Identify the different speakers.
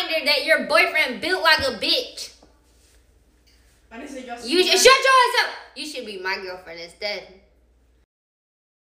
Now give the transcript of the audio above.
Speaker 1: reminder that your boyfriend built like a bitch.
Speaker 2: I didn't say
Speaker 1: You shut your ass up. You should be my girlfriend instead.